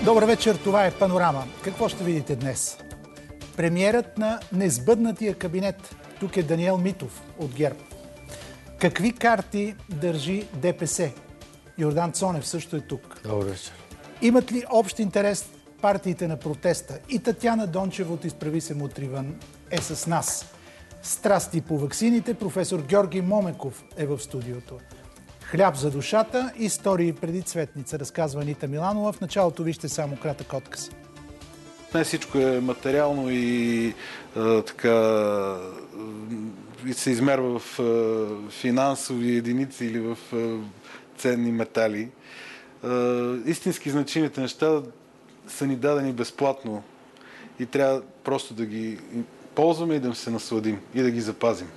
Добър вечер, това е Панорама. Какво ще видите днес? Премиерът на несбъднатия кабинет. Тук е Даниел Митов от ГЕРБ. Какви карти държи ДПС? Йордан Цонев също е тук. Добър вечер. Имат ли общ интерес партиите на протеста? И Татяна Дончева от Изправи се Мутривън е с нас. Страсти по ваксините. Професор Георги Моменков е в студиото. Хляб за душата. Истории преди цветница. Разказва Анита Миланова. В началото вижте само кратък отказ. Не всичко е материално и и се измерва в финансови единици или в ценни метали. Истински значимите неща са ни дадени безплатно и трябва просто да ги ползваме и да се насладим и да ги запазим.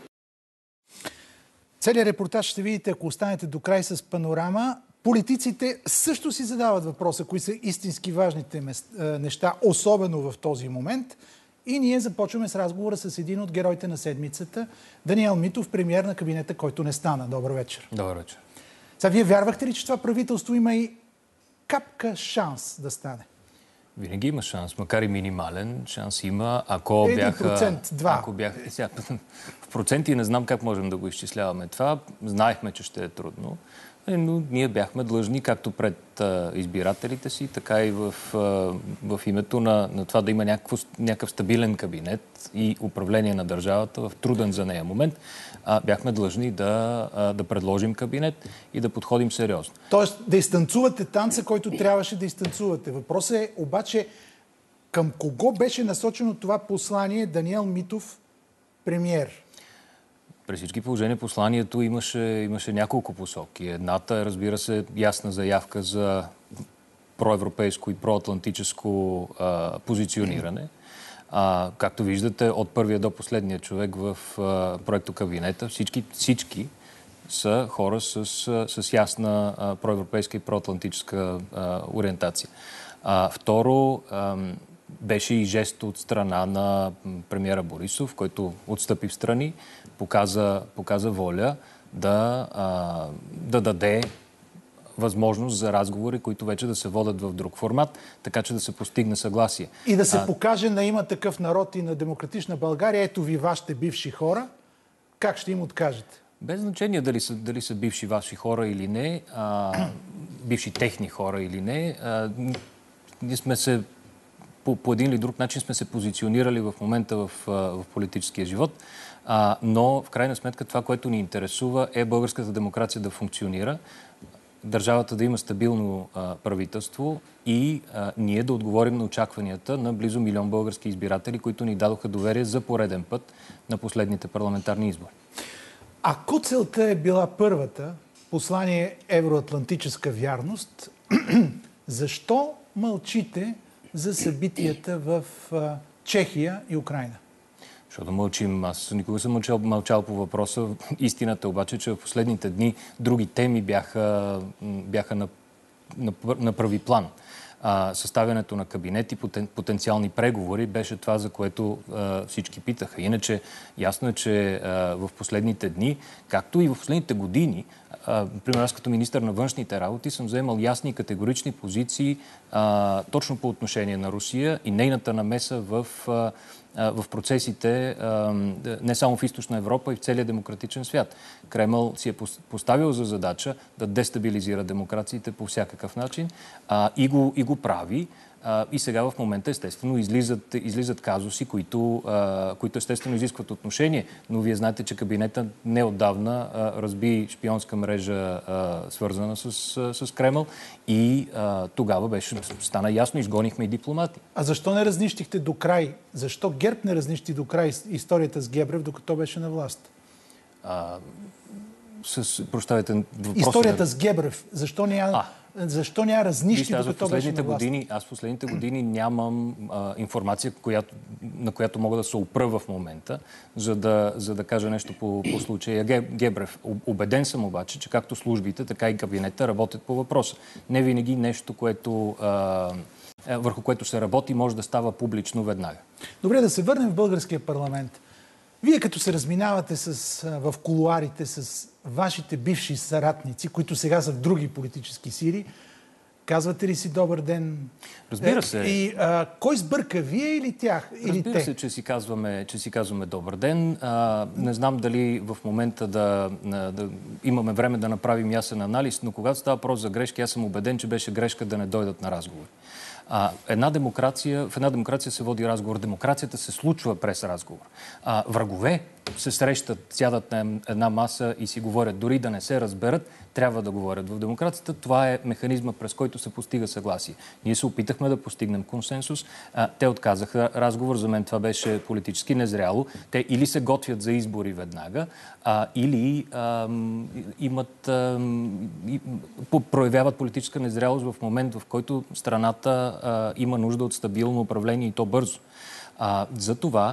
Целият репортаж ще видите, ако останете до край с Панорама. Политиците също си задават въпроса, кои са истински важните неща, особено в този момент. И ние започваме с разговора с един от героите на седмицата, Даниел Митов, премиер на кабинета, който не стана. Добър вечер. Добър вечер. Сега, вие вярвахте ли, че това правителство има и капка шанс да стане? Винаги има шанс, макар и минимален шанс има, ако бяха... 1%, 2%. Ако бяха... В проценти не знам как можем да го изчисляваме това. Знаехме, че ще е трудно, но ние бяхме длъжни както пред избирателите си, така и в името на това да има някакъв стабилен кабинет и управление на държавата в труден за нея момент. Бяхме длъжни да предложим кабинет и да подходим сериозно. Тоест да изтанцувате танца, който трябваше да изтанцувате. Въпросът е обаче към кого беше насочено това послание Даниел Митов, премиер? При всички положения посланието имаше няколко посоки. Едната е, разбира се, ясна заявка за проевропейско и проатлантическо позициониране. Както виждате, от първия до последния човек в проектокабинета, всички са хора с ясна проевропейска и проатлантическа ориентация. Второ, беше и жест от страна на премиера Борисов, който отстъпи в страни, показа воля да даде възможност за разговори, които вече да се водят в друг формат, така че да се постигне съгласие. И да се покаже на Има такъв народ и на Демократична България, ето ви вашите бивши хора, как ще им откажете? Без значение дали са бивши ваши хора или не, бивши техни хора или не, ние сме се по един или друг начин сме се позиционирали в момента в политическия живот, но в крайна сметка това, което ни интересува, е българската демокрация да функционира, държавата да има стабилно правителство и ние да отговорим на очакванията на близо 1 милион български избиратели, които ни дадоха доверие за пореден път на последните парламентарни избори. Ако целта е била първата, послание евроатлантическа вярност, защо мълчите за събитията в Чехия и Украйна? Защото мълчим. Аз никога съм мълчал по въпроса. Истината обаче, че в последните дни други теми бяха на първи план. Съставянето на кабинет и потенциални преговори беше това, за което всички питаха. Иначе ясно е, че в последните дни, както и в последните години, например, аз като министър на външните работи съм заемал ясни и категорични позиции точно по отношение на Русия и нейната намеса в процесите не само в Източна Европа, и в целия демократичен свят. Кремъл си е поставил за задача да дестабилизира демокрациите по всякакъв начин и го прави. И сега в момента естествено излизат казуси, които естествено изискват отношение, но вие знаете, че кабинета неотдавна разби шпионска мрежа, свързана с Кремъл, и тогава стана ясно, изгонихме и дипломати. А защо не разнищихте до край? Защо ГЕРБ не разнищи до край историята с Гебрев, докато беше на власт? Прощавайте, въпросът... Историята с Гебрев. Защо няма разнищи, докато беше на власт? Аз в последните години нямам информация, на която мога да се опра в момента, за да кажа нещо по случая Гебрев. Убеден съм обаче, че както службите, така и кабинета работят по въпроса. Не винаги нещо, върху което се работи, може да става публично веднага. Добре, да се върнем в българския парламент. Вие като се разминавате в кулоарите с вашите бивши съратници, които сега са в други политически сили, Казвате ли си добър ден? Разбира се. И кой сбърка, вие или тях? Разбира се, че си казваме добър ден. Не знам дали в момента да имаме време да направим ясен анализ, но когато става въпрос за грешки, аз съм убеден, че беше грешка да не дойдат на разговори. В една демокрация се води разговор. Демокрацията се случва през разговор. Врагове се срещат, сядат на една маса и си говорят. Дори да не се разберат, трябва да говорят. В демокрацията това е механизма, през който се постига съгласие. Ние се опитахме да постигнем консенсус. Те отказаха разговор. За мен това беше политически незряло. Те или се готвят за избори веднага, или проявяват политическа незрялост в момент, в който страната има нужда от стабилно управление и то бързо. За това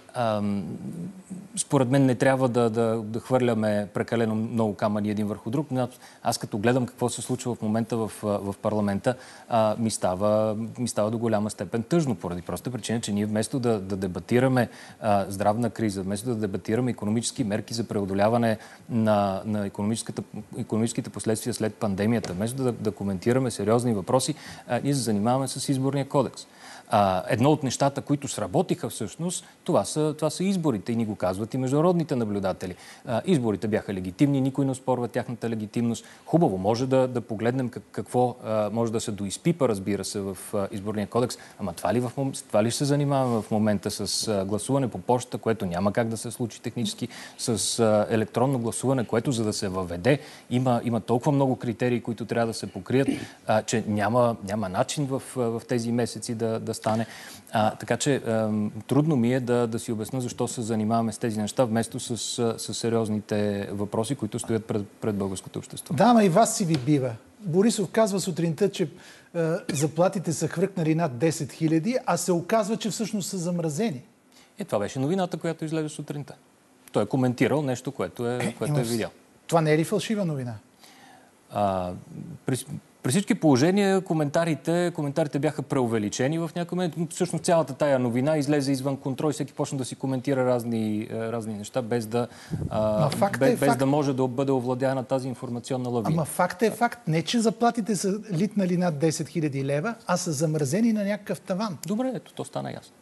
според мен не трябва да хвърляме прекалено много камъни един върху друг. Аз като гледам какво се случва в момента в парламента, ми става до голяма степен тъжно, поради проста причина, че ние вместо да дебатираме здравна криза, вместо да дебатираме икономически мерки за преодоляване на икономическите последствия след пандемията, вместо да коментираме сериозни въпроси, ние се занимаваме с изборния кодекс. Едно от нещата, които сработиха всъщност, това са изборите и ни го казват и международните наблюдатели. Изборите бяха легитимни, никой не оспорва тяхната легитимност. Хубаво, може да погледнем какво може да се доизпипа, разбира се, в изборния кодекс. Ама това ли се занимаваме в момента с гласуване по почта, което няма как да се случи технически, с електронно гласуване, което за да се въведе, има толкова много критерии, които трябва да се покрият, че няма начин в тези месеци да стане. Така че трудно ми е да си обясня защо се занимаваме с тези неща, вместо с сериозните въпроси, които стоят пред българското общество. Да, ама и вас си ви бива. Борисов казва сутринта, че заплатите са хвъркнали над 10 000, а се оказва, че всъщност са замразени. Това беше новината, която излезе сутринта. Той е коментирал нещо, което е видял. Това не е ли фалшива новина? При всички положения коментарите бяха преувеличени в някой момент. Всъщност цялата тая новина излезе извън контрол и всеки почна да си коментира разни неща, без да може да бъде овладяна тази информационна лавина. Ама факт е факт. Не, че заплатите са литнали над 10 000 лева, а са замразени на някакъв таван. Добре, ето, то стана ясно.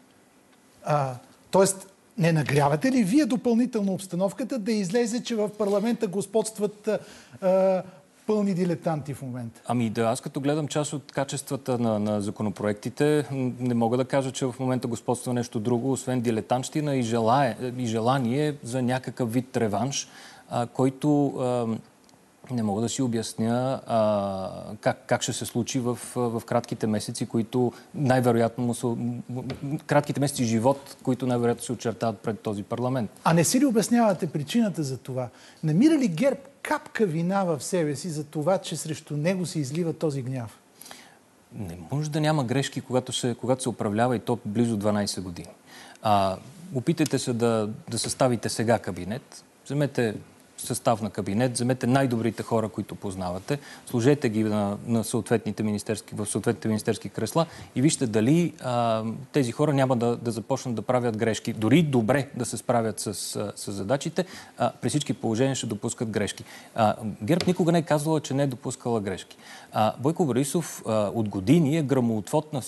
Тоест, не нагрявате ли вие допълнително обстановката да излезе, че в парламента господстват пълни дилетанти в момента? Аз като гледам част от качествата на законопроектите, не мога да кажа, че в момента господства нещо друго, освен дилетантщина и желание за някакъв вид реванш, който не мога да си обясня как ще се случи в кратките месеци, които най-вероятно кратките месеци живот, които най-вероятно се очертават пред този парламент. А не си ли обяснявате причината за това? Намира ли ГЕРБ капка вина в себе си за това, че срещу него се излива този гняв? Не може да няма грешки, когато се управлява и то близо 12 години. Опитайте се да съставите сега кабинет. Вземете състав на кабинет, вземете най-добрите хора, които познавате, сложете ги в съответните министерски кресла и вижте дали тези хора няма да започнат да правят грешки. Дори добре да се справят с задачите, при всички положения ще допускат грешки. ГЕРБ никога не е казвала, че не е допускала грешки. Бойко Борисов от години е гръмоотвод на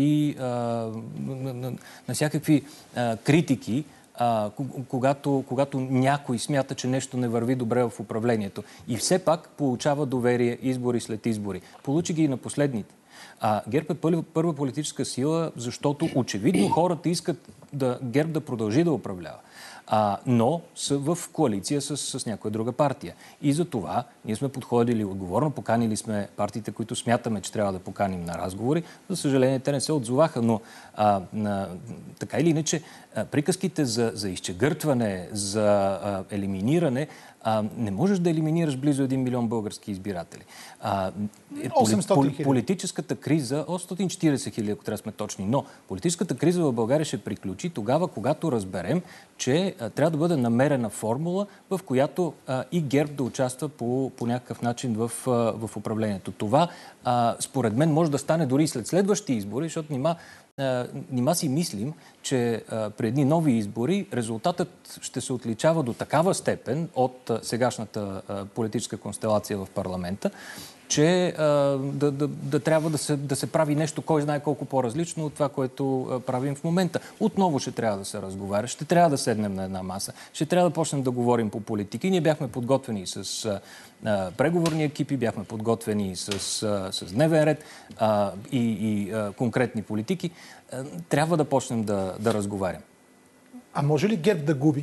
всякакви критики, когато някой смята, че нещо не върви добре в управлението. И все пак получава доверие избори след избори. Получи ги и на последните. ГЕРБ е първа политическа сила, защото очевидно хората искат ГЕРБ да продължи да управлява. Но са в коалиция с някоя друга партия. И за това ние сме подходили отговорно, поканили сме партиите, които смятаме, че трябва да поканим на разговори. За съжаление, те не се отзоваха, но така или иначе, приказките за изчегъртване, за елиминиране, не можеш да елиминираш близо 1 милион български избиратели. 800 хиляди. Политическата криза, 840 хиляди, ако трябва да сме точни, но политическата криза в България ще приключи тогава, когато разберем, че трябва да бъде намерена формула, в която и ГЕРБ да участва по някакъв начин в управлението. Това, според мен, може да стане дори и след следващи избори, защото нима си мислим, че при едни нови избори резултатът ще се отличава до такава степен от сегашната политическа констелация в парламента, че да трябва да се прави нещо, кой знае колко по-различно от това, което правим в момента. Отново ще трябва да се разговаря, ще трябва да седнем на една маса, ще трябва да почнем да говорим по политики. Ние бяхме подготвени с преговорни екипи, бяхме подготвени с дневен ред и конкретни политики. Трябва да почнем да разговарям. А може ли ГЕРБ да губи?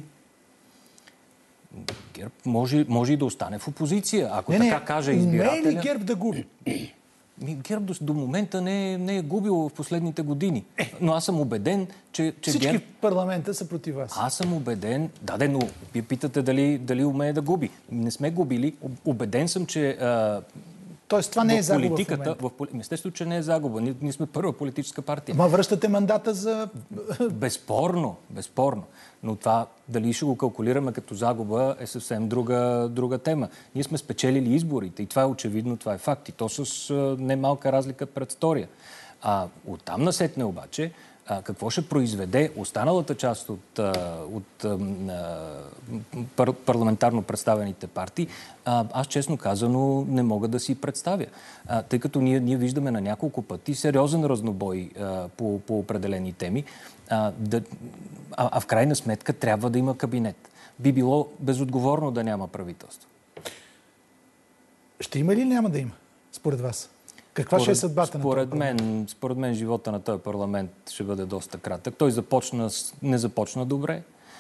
ГЕРБ може и да остане в опозиция, ако така каже избирателя. Не е ли ГЕРБ да губи? ГЕРБ до момента не е губил в последните години. Но аз съм убеден, че всички ГЕРБ... в парламента са против вас. Аз съм убеден... Да, но вие питате дали умее да губи. Не сме губили. Убеден съм, че... Тоест това не е загуба в момента. Естествено, че не е загуба. Ние сме първа политическа партия. Ма връщате мандата за... Безспорно. Но това дали ще го калкулираме като загуба е съвсем друга тема. Ние сме спечелили изборите и това е очевидно, това е факт. И то с немалка разлика пред втория. Оттам насетне обаче, какво ще произведе останалата част от парламентарно представените партии, аз честно казано не мога да си представя. Тъй като ние виждаме на няколко пъти сериозен разнобой по определени теми, в крайна сметка трябва да има кабинет. Би било безотговорно да няма правителство. Ще има или няма да има, според вас? Каква ще е съдбата на този парламент? Според мен живота на този парламент ще бъде доста кратък. Той не започна добре.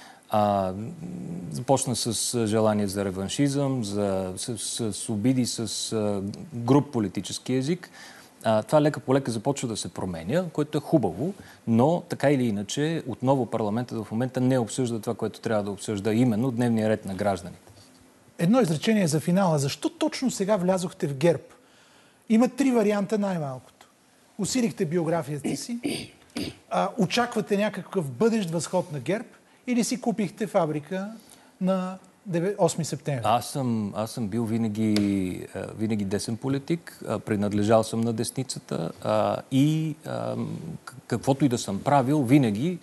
Започна с желание за реваншизъм, с обиди, с груб политически език. Това лека по лека започва да се променя, което е хубаво, но така или иначе отново парламентът в момента не обсъжда това, което трябва да обсъжда, именно дневния ред на гражданите. Едно изречение за финала. Защо точно сега влязохте в ГЕРБ? Има 3 варианта най-малкото. Усилихте биографията си, очаквате някакъв бъдещ възход на ГЕРБ или си купихте фабрика на 8 септември? Аз съм бил винаги десен политик, принадлежал съм на десницата и каквото и да съм правил, винаги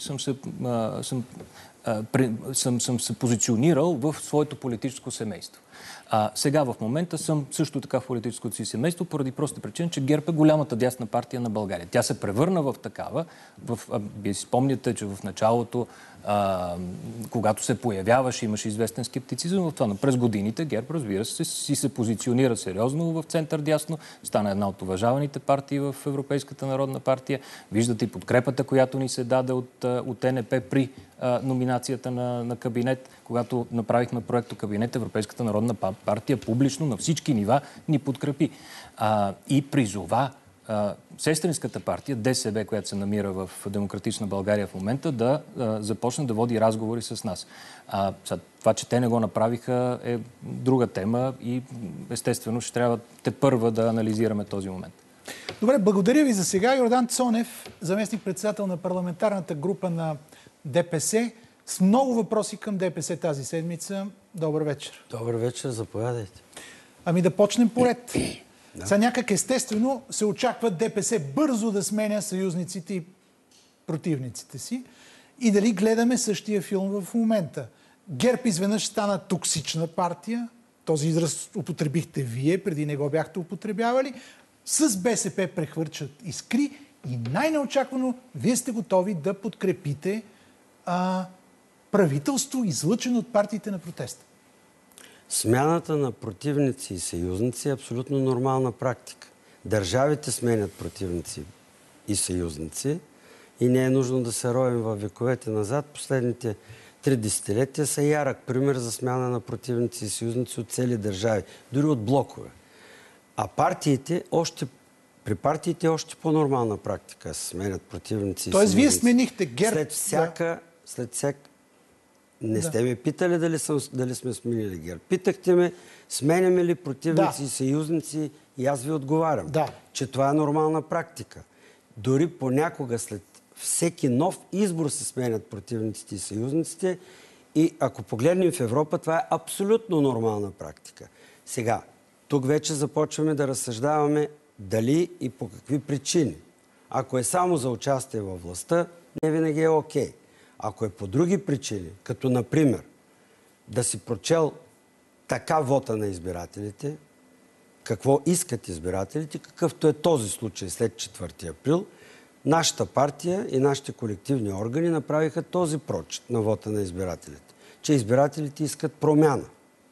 съм се позиционирал в своето политическо семейство. Сега в момента съм също така в политическото си семейство, поради проста причина, че ГЕРБ е голямата дясна партия на България. Тя се превърна в такава. Вие си спомняте, че в началото, когато се появяваше, имаше известен скептицизъм в това. Но през годините ГЕРБ, разбира се, се позиционира сериозно в център-дясно. Стана една от уважаваните партии в Европейската народна партия. Виждате и подкрепата, която ни се даде от ЕНП при номинацията на кабинет. Когато направихме проекто кабинет, Европейската народна партия публично на всички нива ни подкрепи. И призова сестринската партия, ДСБ, която се намира в Демократична България в момента, да започне да води разговори с нас. Това, че те не го направиха, е друга тема и естествено ще трябва тепърва да анализираме този момент. Добре, благодаря ви за сега. Йордан Цонев, заместник-председател на парламентарната група на ДПС, с много въпроси към ДПС тази седмица. Добър вечер. Добър вечер, заповядайте. Да почнем поред. За някак естествено се очаква ДПС бързо да сменя съюзниците и противниците си. И дали гледаме същия филм в момента. ГЕРБ изведнъж стана токсична партия. Този израз употребихте вие, преди не го бяхте употребявали. С БСП прехвърчат искри и най-неочаквано вие сте готови да подкрепите правителство, излъчено от партиите на протеста. Смяната на противници и съюзници е абсолютно нормална практика. Държавите сменят противници и съюзници и не е нужно да се роем във вековете назад. Последните 3 десетилетия са ярък пример за смяна на противници и съюзници от цели държави, дори от блокове. А при партиите е още по-нормална практика се сменят противници и съюзници. Тоест вие сменихте ГЕРБ... След всяка... Не сте ме питали дали сме сменили ГЕРБ. Питахте ме, сменяме ли противници и съюзници, и аз ви отговарям, че това е нормална практика. Дори понякога след всеки нов избор се сменят противниците и съюзниците и ако погледнем в Европа, това е абсолютно нормална практика. Сега, тук вече започваме да разсъждаваме дали и по какви причини. Ако е само за участие във властта, не винаги е окей. Ако е по други причини, като например да си прочел така вота на избирателите, какво искат избирателите, какъвто е този случай след 4 април, нашата партия и нашите колективни органи направиха този прочит на вота на избирателите, че избирателите искат промяна.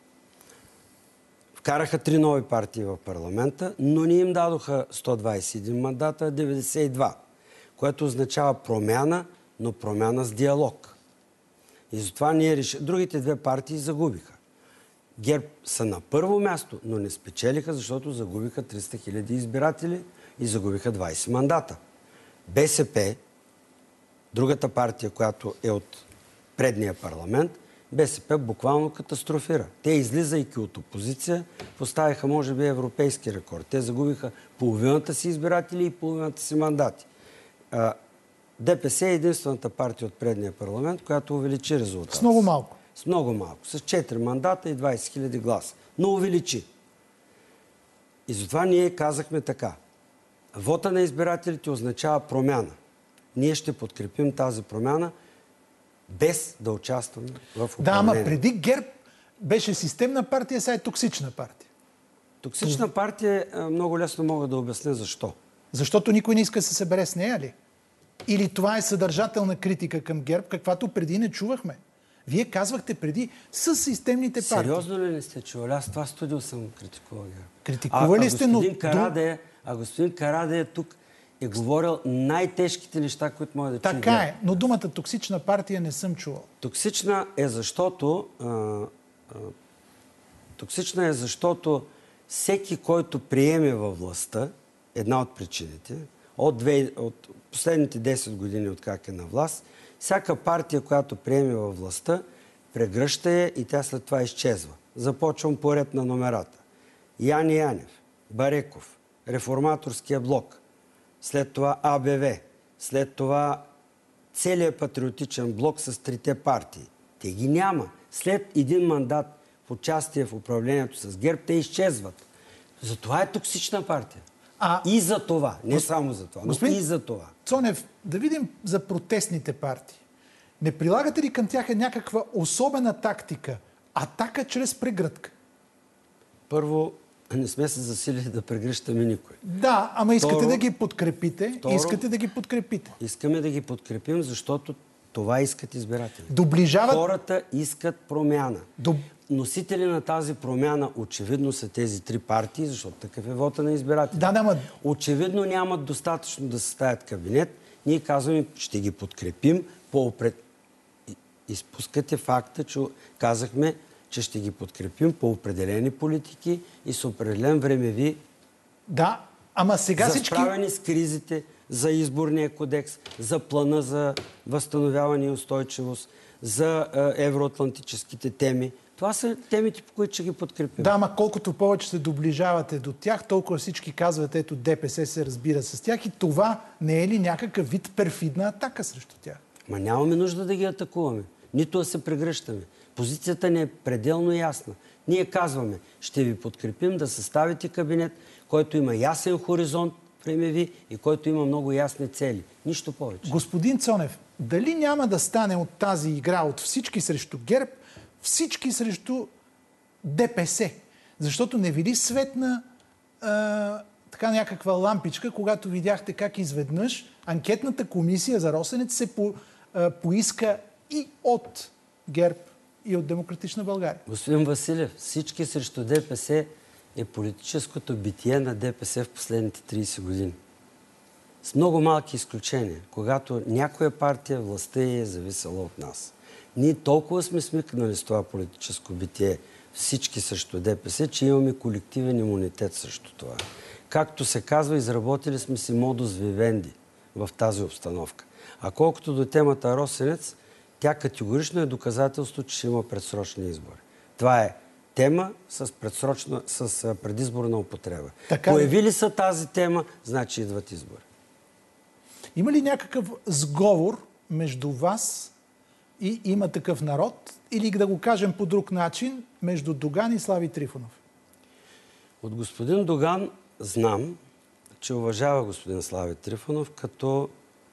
Вкараха 3 нови партии в парламента, но не им дадоха 121 мандата, а 92, което означава промяна, но промяна с диалог. И затова ние решихме. Другите 2 партии загубиха. ГЕРБ са на първо място, но не спечелиха, защото загубиха 300 000 избиратели и загубиха 20 мандата. БСП, другата партия, която е от предния парламент, БСП буквално катастрофира. Те, излизайки от опозиция, поставиха, може би, европейски рекорд. Те загубиха половината си избиратели и половината си мандати. ДПС е единствената партия от предния парламент, която увеличи резултата. С много малко. С много малко. С 4 мандата и 20 000 гласа. Но увеличи. И затова ние казахме така. Вота на избирателите означава промяна. Ние ще подкрепим тази промяна без да участваме в управление. Да, ама преди ГЕРБ беше системна партия, сега е токсична партия. Токсична партия много лесно мога да обясня защо. Защото никой не иска да се събере с нея ли? Или това е съдържателна критика към ГЕРБ, каквато преди не чувахме? Вие казвахте преди с системните партии. Сериозно ли не сте чували? Аз това студио съм критикувал ГЕРБ. Критикували сте, но... господин Карадея тук е говорил най-тежките неща, които може да чуе. Така е, но думата токсична партия не съм чувал. Токсична е защото всеки, който приеме във властта, една от причините, от последните 10 години, откак е на власт, всяка партия, която приеме във властта, прегръща я и тя след това изчезва. Започвам по ред на номерата. Яне Янев, Бареков, Реформаторския блок, след това АБВ, след това целият патриотичен блок с 3 партии. Те ги няма. След един мандат в участие в управлението с ГЕРБ, те изчезват. Затова е токсична партия. И за това. Не само за това, но и за това. Цонев, да видим за протестните партии. Не прилагате ли към тях някаква особена тактика? Атака чрез прегръдка? Първо, не сме се засилили да прегръщаме никой. Да, ама искате да ги подкрепите. Искате да ги подкрепите. Искаме да ги подкрепим, защото това искат избиратели. Доближават... Хората искат промяна. Носители на тази промяна очевидно са тези 3 партии, защото такъв е вота на избиратели. Очевидно нямат достатъчно да съставят кабинет. Ние казваме, ще ги подкрепим Изпускате факта, че казахме, че ще ги подкрепим по определени политики и с определен времеви... Да, ама сега за всички... справяне с кризите, за изборния кодекс, за плана за възстановяване и устойчивост, за евроатлантическите теми. Това са темите, по които ще ги подкрепим. Да, ама колкото повече се доближавате до тях, толкова всички казват, ето ДПС се разбира с тях и това не е ли някакъв вид перфидна атака срещу тях? Ма нямаме нужда да ги атакуваме. Нито да се прегръщаме. Позицията ни е пределно ясна. Ние казваме, ще ви подкрепим да съставите кабинет, който има ясен хоризонт времеви и който има много ясни цели. Нищо повече. Господин Цонев, дали няма да стане от тази игра от всички срещу ГЕРБ, всички срещу ДПС? Защото не ви ли светна така някаква лампичка, когато видяхте как изведнъж анкетната комисия за Росенец се поиска и от ГЕРБ, и от Демократична България? Господин Василев, всички срещу ДПС е политическото битие на ДПС в последните 30 години. С много малки изключения, когато някоя партия властта е зависела от нас. Ние толкова сме смикнали с това политическо битие, всички срещу ДПС, че имаме колективен имунитет срещу това. Както се казва, изработили сме си модус вивенди в тази обстановка. А колкото до темата Росенец, тя категорично е доказателство, че ще има предсрочни избори. Това е тема с предизборна употреба. Появили са тази тема, значи идват избори. Има ли някакъв сговор между вас и Има такъв народ, или да го кажем по друг начин, между Доган и Слави Трифонов? От господин Доган знам, че уважава господин Слави Трифонов като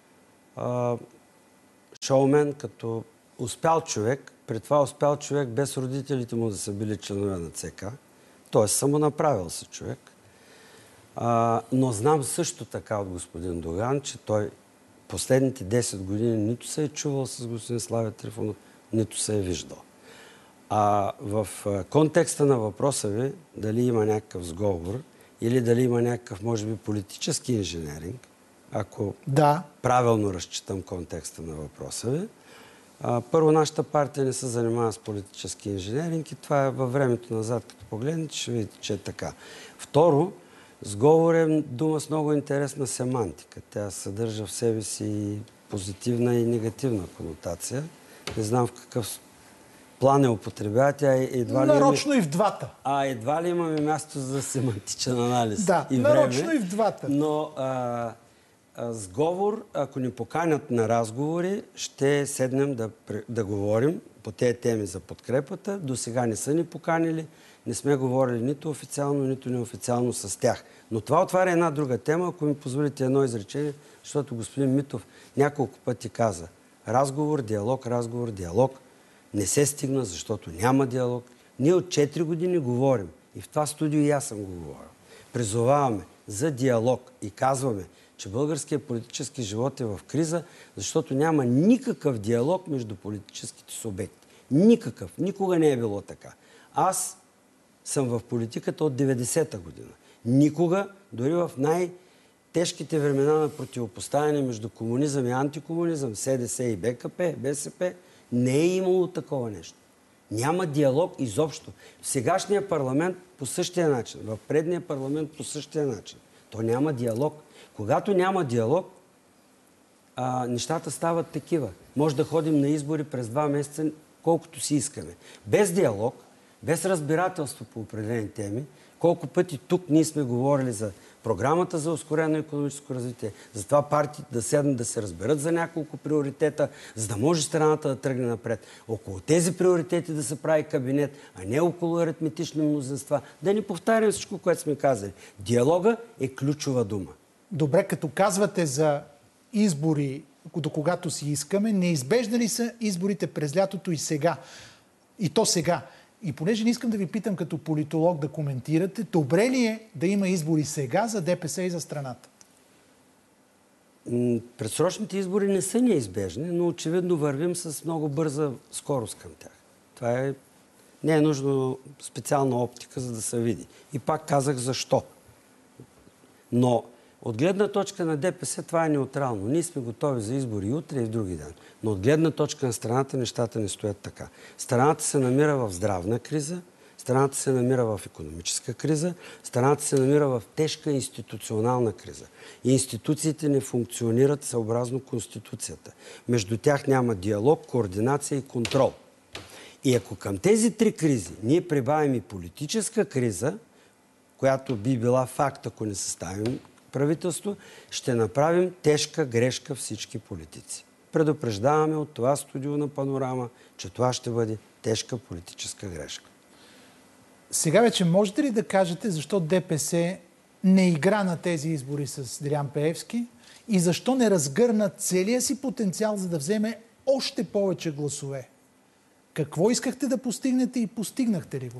шоумен, като успял човек, при това успял човек без родителите му да са били членове на ЦК. Тоест самонаправил се човек. Но знам също така от господин Доган, че той последните 10 години нито се е чувал с господин Слави Трифонов, нито се е виждал. В контекста на въпроса ви, дали има някакъв сговор или дали има някакъв, може би, политически инженеринг, ако правилно разчитам контекста на въпроса ви, първо, нашата партия не се занимава с политически инженеринг и това е във времето назад, като погледнете, ще видите, че е така. Второ, сговор е дума с много интересна семантика. Тя съдържа в себе си позитивна и негативна конотация. Не знам в какъв план е употребява. Тя едва ли нарочно и в двата. Едва ли имаме място за семантичен анализ. Да, и нарочно време, и в двата. Но сговор, ако ни поканят на разговори, ще седнем да говорим по тези теми за подкрепата. До сега не са ни поканили, не сме говорили нито официално, нито неофициално с тях. Но това отваря една друга тема, ако ми позволите едно изречение, защото господин Митов няколко пъти каза разговор, диалог, разговор, диалог. Не се стигна, защото няма диалог. Ние от 4 години говорим. И в това студио и аз съм го говорил. Призоваваме за диалог и казваме, че българският политически живот е в криза, защото няма никакъв диалог между политическите субекти. Никакъв. Никога не е било така. Аз съм в политиката от 90-та година. Никога, дори в най-тежките времена на противопоставяне между комунизъм и антикомунизъм, СДС и БКП, БСП, не е имало такова нещо. Няма диалог изобщо. В сегашния парламент по същия начин, в предния парламент по същия начин. То няма диалог. Когато няма диалог, нещата стават такива. Може да ходим на избори през 2 месеца, колкото си искаме. Без диалог, без разбирателство по определени теми, колко пъти тук ние сме говорили за програмата за ускорено икономическо развитие, за това партиите да седнат да се разберат за няколко приоритета, за да може страната да тръгне напред. Около тези приоритети да се прави кабинет, а не около аритметични мнозинства. Да не повтарям всичко, което сме казали. Диалога е ключова дума. Добре, като казвате за избори, до когато си искаме, неизбежни ли са изборите през лятото и сега? И то сега. И понеже не искам да ви питам като политолог да коментирате, добре ли е да има избори сега за ДПС и за страната? Предсрочните избори не са неизбежни, но очевидно вървим с много бърза скорост към тях. Това не е нужно специална оптика, за да се види. И пак казах защо. Но от гледна точка на ДПС това е неутрално. Ние сме готови за избори и утре и в други ден. Но от гледна точка на страната нещата не стоят така. Страната се намира в здравна криза, страната се намира в икономическа криза, страната се намира в тежка институционална криза. И институциите не функционират съобразно Конституцията. Между тях няма диалог, координация и контрол. И ако към тези 3 кризи ние прибавим и политическа криза, която би била факт, ако не съставим правителство, ще направим тежка грешка всички политици. Предупреждаваме от това студио на Панорама, че това ще бъде тежка политическа грешка. Сега вече можете ли да кажете защо ДПС не игра на тези избори с Делян Пеевски и защо не разгърна целия си потенциал, за да вземе още повече гласове? Какво искахте да постигнете и постигнахте ли го?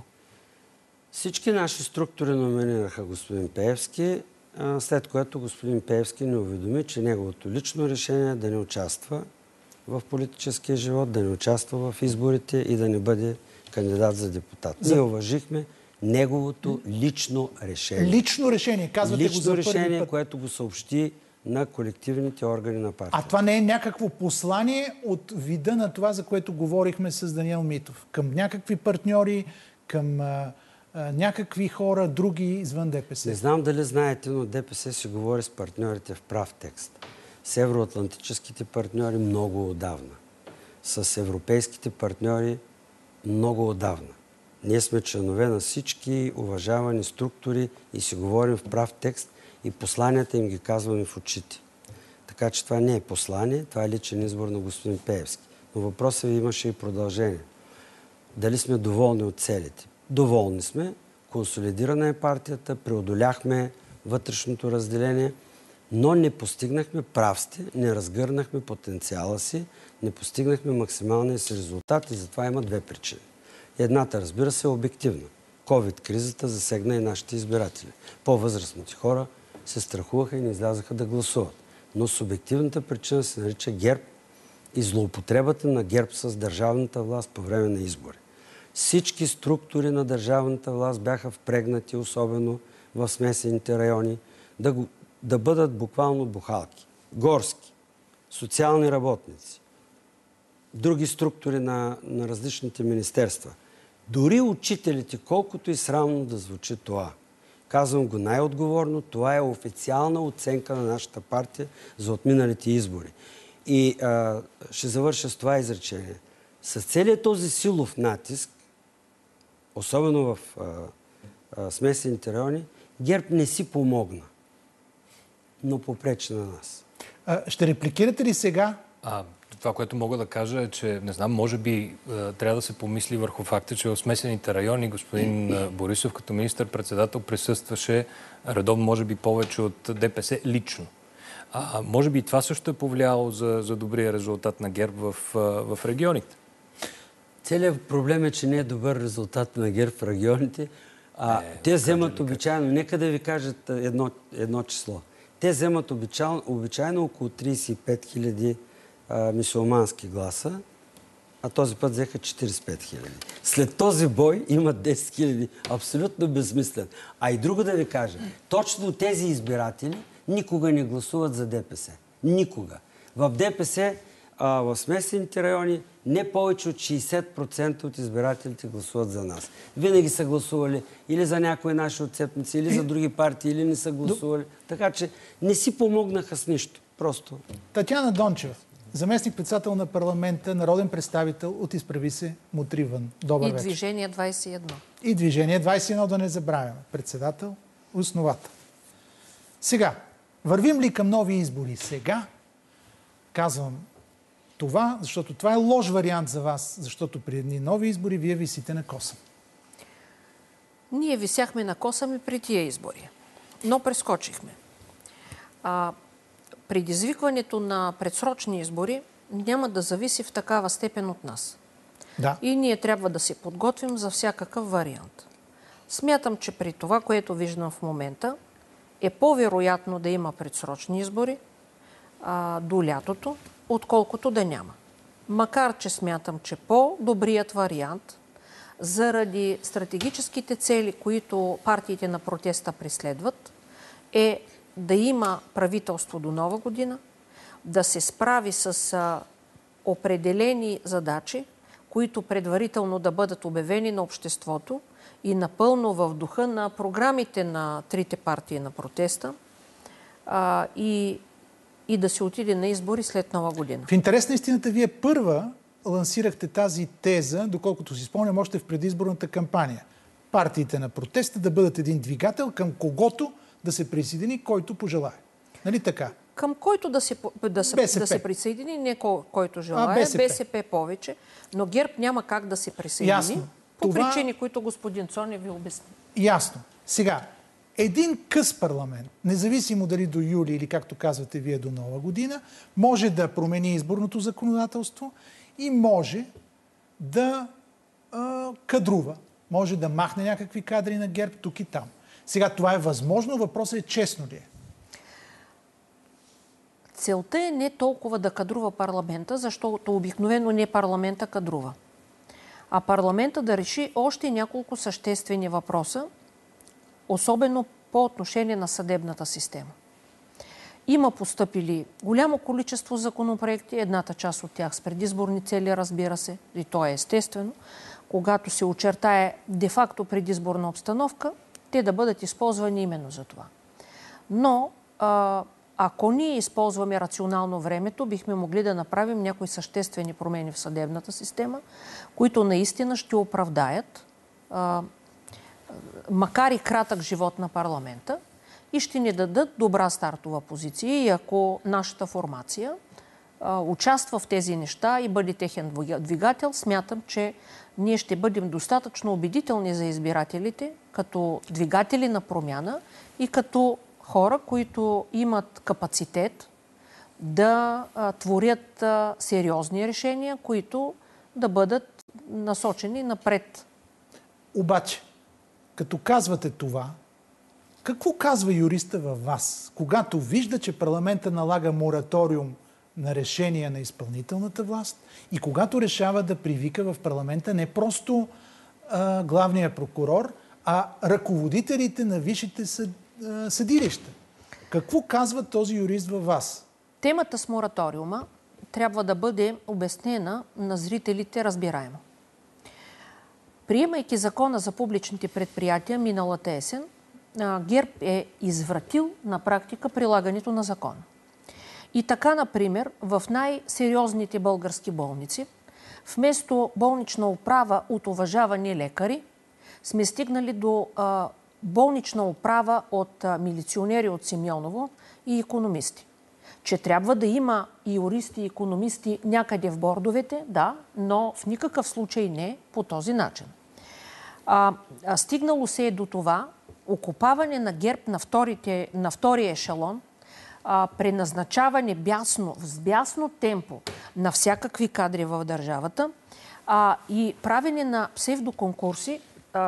Всички наши структури номинираха господин Пеевски, след което господин Пеевски ни уведоми, че неговото лично решение е да не участва в политическия живот, да не участва в изборите и да не бъде кандидат за депутат. Ние уважихме неговото лично решение. Лично решение, казвате лично го за първи решение, път. което го съобщи на колективните органи на партията. А това не е някакво послание от вида на това, за което говорихме с Даниел Митов? Към някакви партньори, към някакви хора, други извън ДПС? Не знам дали знаете, но ДПС си говори с партньорите в прав текст. С евроатлантическите партньори много отдавна. С европейските партньори много отдавна. Ние сме членове на всички уважавани структури и си говорим в прав текст и посланията им ги казваме в очите. Така че това не е послание, това е личен избор на господин Пеевски. Но въпросът ви имаше и продължение. Дали сме доволни от целите? Доволни сме. Консолидирана е партията, преодоляхме вътрешното разделение, но не постигнахме, прав сте, не разгърнахме потенциала си, не постигнахме максималния си резултат и затова има две причини. Едната, разбира се, е обективна. COVID-кризата засегна и нашите избиратели. По-възрастните хора се страхуваха и не излязаха да гласуват. Но субективната причина се нарича ГЕРБ и злоупотребата на ГЕРБ с държавната власт по време на избори. Всички структури на държавната власт бяха впрегнати, особено в смесените райони, да бъдат буквално бухалки. Горски, социални работници, други структури на различните министерства. Дори учителите, колкото и срамно да звучи това, казвам го най-отговорно, това е официална оценка на нашата партия за отминалите избори. И ще завърша с това изречение. С целият този силов натиск, особено в смесените райони, ГЕРБ не си помогна, но попречи на нас. Ще репликирате ли сега? Това, което мога да кажа е, че, не знам, може би трябва да се помисли върху факта, че в смесените райони господин Борисов като министър-председател присъстваше редовно, може би повече от ДПС лично. Може би и това също е повлияло за добрия резултат на ГЕРБ в регионите. Целият проблем е, че не е добър резултат на ГЕРБ в регионите. Те вземат обичайно, нека да ви кажат едно число. Те вземат обичайно около 35 хиляди мюсюлмански гласа, а този път взеха 45 хиляди. След този бой имат 10 хиляди. Абсолютно безсмислен. А и друго да ви кажа. Точно тези избиратели никога не гласуват за ДПС. Никога. В ДПС, в смесените райони, не повече от 60% от избирателите гласуват за нас. Винаги са гласували или за някои наши отцепници, или за други партии, или не са гласували. Така че не си помогнаха с нищо. Просто. Татяна Дончева, заместник-председател на парламента, народен представител от Изправи се, мутри вън. Добър вечер. И Движение 21. И Движение 21, да не забравяме. Председател, основател. Сега, вървим ли към нови избори? Сега казвам това, защото това е лош вариант за вас, защото при едни нови избори вие висите на косъм. Ние висяхме на косъм и при тия избори, но прескочихме. Предизвикването на предсрочни избори няма да зависи в такава степен от нас. Да. И ние трябва да се подготвим за всякакъв вариант. Смятам, че при това, което виждам в момента, е по-вероятно да има предсрочни избори до лятото, отколкото да няма. Макар че смятам, че по-добрият вариант заради стратегическите цели, които партиите на протеста преследват, е да има правителство до Нова година, да се справи с определени задачи, които предварително да бъдат обявени на обществото и напълно в духа на програмите на трите партии на протеста и да се отиде на избори след Нова година. В интерес на истината, вие първа лансирахте тази теза, доколкото си спомням, още в предизборната кампания. Партиите на протеста да бъдат един двигател, към когото да се присъедини, който пожелае. Нали така? Към който да се присъедини, не който желае, БСП повече, но ГЕРБ няма как да се присъедини. Ясно. По причини, които господин Цонев ви обясни. Ясно. Сега, един къс парламент, независимо дали до юли или, както казвате вие, до Нова година, може да промени изборното законодателство и може да кадрува. Може да махне някакви кадри на ГЕРБ тук и там. Сега това е възможно, въпросът е честно ли е? Целта е не толкова да кадрува парламента, защото обикновено не парламента кадрува, а парламента да реши още няколко съществени въпроса, особено по отношение на съдебната система. Има постъпили голямо количество законопроекти, едната част от тях с предизборни цели, разбира се, и то е естествено, когато се очертае де-факто предизборна обстановка, те да бъдат използвани именно за това. Но ако ние използваме рационално времето, бихме могли да направим някои съществени промени в съдебната система, които наистина ще оправдаят, макар и кратък живот на парламента, и ще ни дадат добра стартова позиция. И ако нашата формация участва в тези неща и бъде техен двигател, смятам, че ние ще бъдем достатъчно убедителни за избирателите, като двигатели на промяна и като хора, които имат капацитет да творят сериозни решения, които да бъдат насочени напред. Обаче, като казвате това, какво казва юриста във вас, когато вижда, че парламента налага мораториум на решения на изпълнителната власт и когато решава да привика в парламента не просто главния прокурор, а ръководителите на висшите съдилища? Какво казва този юрист във вас? Темата с мораториума трябва да бъде обяснена на зрителите разбираемо. Приемайки закона за публичните предприятия миналата есен, ГЕРБ е извратил на практика прилагането на закона. И така, например, в най-сериозните български болници, вместо болнична управа от уважавани лекари, сме стигнали до болнична управа от милиционери от Симеоново и икономисти. Че трябва да има и юристи, и икономисти някъде в бордовете, да, но в никакъв случай не по този начин. Стигнало се е до това окупаване на ГЕРБ на втория ешелон, преназначаване с бясно темпо на всякакви кадри в държавата и правене на псевдоконкурси.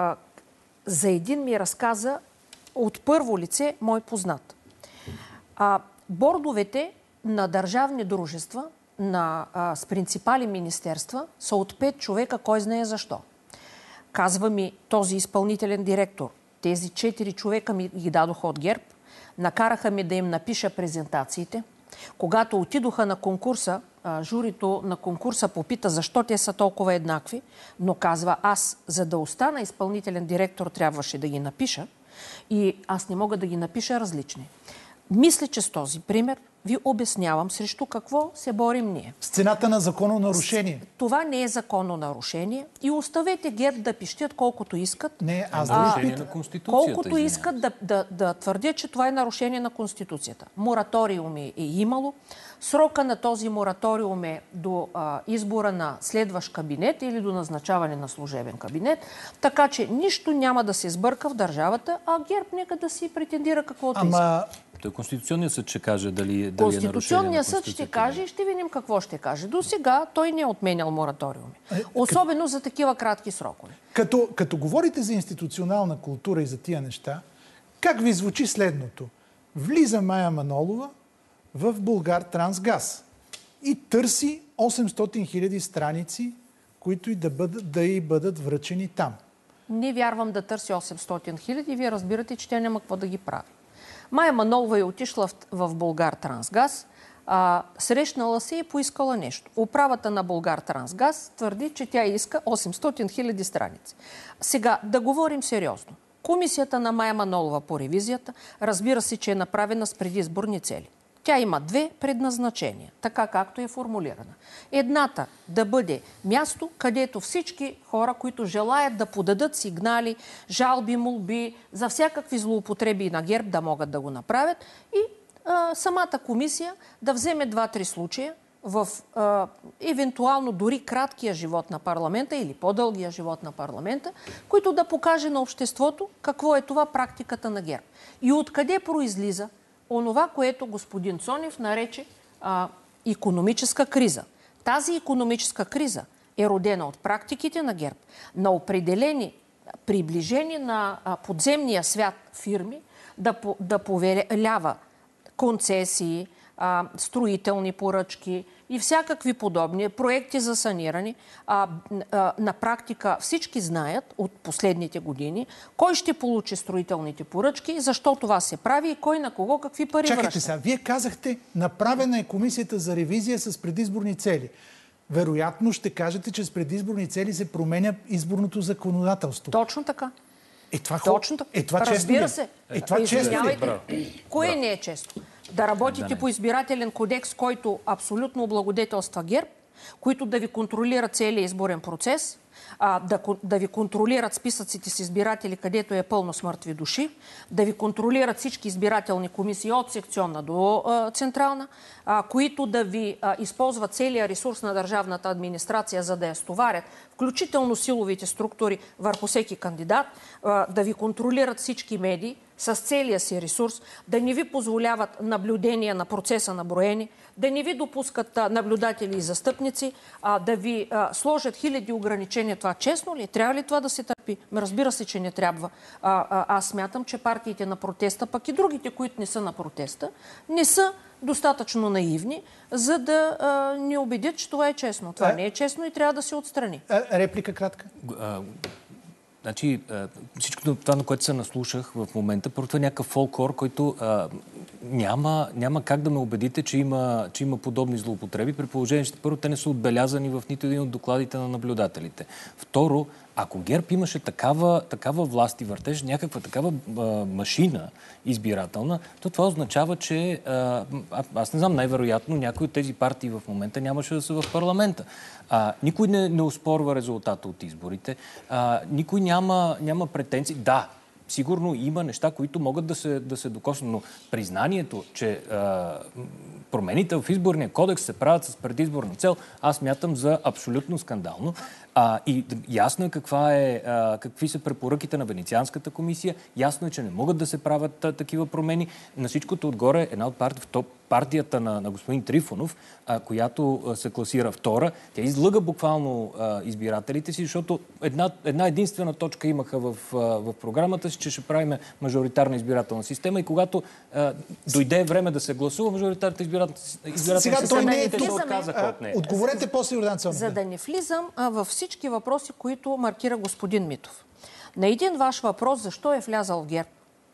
За един ми разказа от първо лице мой познат. Бордовете на държавни дружества с принципали министерства са от 5 човека, кой знае защо. Казва ми този изпълнителен директор, тези 4 човека ми ги дадоха от ГЕРБ, накараха ми да им напиша презентациите. Когато отидоха на конкурса, журито на конкурса попита защо те са толкова еднакви, но казва, аз за да остана изпълнителен директор трябваше да ги напиша и аз не мога да ги напиша различни. Мисля, че с този пример ви обяснявам срещу какво се борим ние. С цената на закононарушение. Това не е закононарушение и оставете ГЕРБ да пищят колкото искат. Не, аз нарушение на Конституцията. Колкото искат да твърдят, че това е нарушение на Конституцията. Мораториуми е имало. Срока на този мораториум е до избора на следващ кабинет или до назначаване на служебен кабинет. Така че нищо няма да се сбърка в държавата, а ГЕРБ нека да си претендира каквото иска. Той Конституционният съд ще каже дали е нарушение на Конституцията. Конституционният съд ще каже и ще видим какво ще каже. До сега той не е отменял мораториуми. Особено за такива кратки срокове. Като говорите за институционална култура и за тия неща, как ви звучи следното? Влиза Мая Манолова в Булгартрансгаз и търси 800 000 страници, които да й бъдат връчени там. Не вярвам да търси 800 000. Вие разбирате, че тя няма какво да ги прави. Мая Манолова е отишла в Булгартрансгаз, срещнала се и поискала нещо. Управата на Булгартрансгаз твърди, че тя иска 800 000 страници. Сега, да говорим сериозно. Комисията на Мая Манолова по ревизията, разбира се, че е направена с предизборни цели. Тя има 2 предназначения, така както е формулирана. Едната да бъде място, където всички хора, които желаят да подадат сигнали, жалби, молби за всякакви злоупотреби на ГЕРБ да могат да го направят и самата комисия да вземе 2-3 случая в евентуално дори краткия живот на парламента или по-дългия живот на парламента, които да покаже на обществото какво е това практиката на ГЕРБ. И откъде произлиза онова, което господин Цонев нарече икономическа криза. Тази икономическа криза е родена от практиките на ГЕРБ, на определени приближени на подземния свят фирми да повелява концесии, строителни поръчки и всякакви подобни проекти за саниране. На практика всички знаят от последните години кой ще получи строителните поръчки, защо това се прави и кой на кого какви пари връща. Чакайте сега, вие казахте, направена е комисията за ревизия с предизборни цели. Вероятно ще кажете, че с предизборни цели се променя изборното законодателство. Точно така. Точно така. Това разбира се. Това честно ли? Кое не е често? Да работите по избирателен кодекс, който абсолютно облагодетелства ГЕРБ, които да ви контролират целият изборен процес, да ви контролират списъците с избиратели, където е пълно с мъртви души, да ви контролират всички избирателни комисии от секционна до централна, които да ви използват целият ресурс на държавната администрация, за да я стоварят, включително силовите структури върху всеки кандидат, да ви контролират всички медии, с целия си ресурс, да не ви позволяват наблюдение на процеса на броене, да не ви допускат наблюдатели и застъпници, да ви сложат хиляди ограничения. Това честно ли? Трябва ли това да се търпи? Разбира се, че не трябва. Аз смятам, че партиите на протеста, пък и другите, които не са на протеста, не са достатъчно наивни, за да ни убедят, че това е честно. Това не е честно и трябва да се отстрани. Реплика кратка. Значи, всичко това, на което се наслушах в момента, първо това е някакъв фолклор, който няма как да ме убедите, че има подобни злоупотреби, при положение, че първо те не са отбелязани в нито един от докладите на наблюдателите. Второ, ако ГЕРБ имаше такава власт и въртеж, някаква такава машина избирателна, то това означава, че аз не знам, най-вероятно някои от тези партии в момента нямаше да са в парламента. Никой не оспорва резултата от изборите. Никой няма претенции. Да, сигурно има неща, които могат да се докоснат, но признанието, че промените в изборния кодекс се правят с предизборна цел, аз мятам за абсолютно скандално. И ясно е какви са препоръките на Венецианската комисия. Ясно е, че не могат да се правят такива промени. На всичкото отгоре една от партията на господин Трифонов, която се класира втора, тя излъга буквално избирателите си, защото една единствена точка имаха в програмата си, че ще правим мажоритарна избирателна система и когато дойде време да се гласува, мажоритарната избирателна система, те се отказаха от нея. Отговорете после, Йордан Цонев. За да не влизам във всички въпроси, които маркира господин Митов. На един ваш въпрос, защо е влязал в ГЕРБ?